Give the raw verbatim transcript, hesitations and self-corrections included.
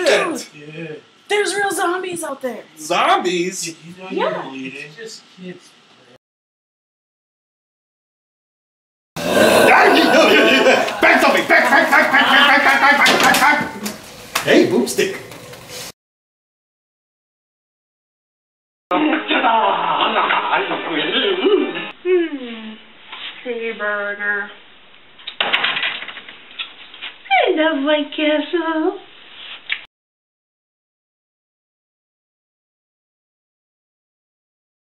shit! Yeah. There's real zombies out there. Zombies? Did you know Yeah. you're bleeding? It's just kids. Back something! Back, back, back, back, back, back, back, back, back, back! Hey, boomstick! Hmm. Pretty burger. I love White Castle.